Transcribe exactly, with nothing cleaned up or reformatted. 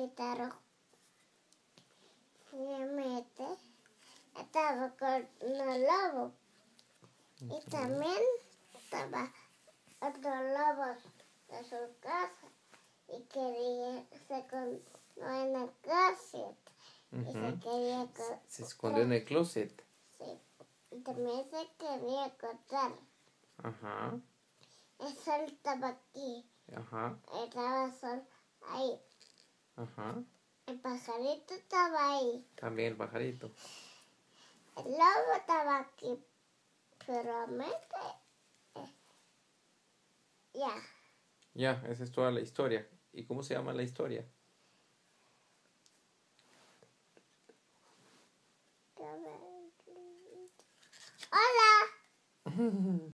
guitarra se mete, estaba con un lobo. Okay. Y también estaba otro lobo de su casa y quería, se escondió en el closet. Uh-huh. Y se quería cortar. Se escondió en el closet. Sí, y también se quería cortar. Ajá. El sol estaba aquí. Ajá. Estaba el sol ahí. Ajá. El pajarito estaba ahí. También el pajarito. El lobo estaba aquí. Pero mente, eh, ya. Ya, esa es toda la historia. ¿Y cómo se llama la historia? Hola.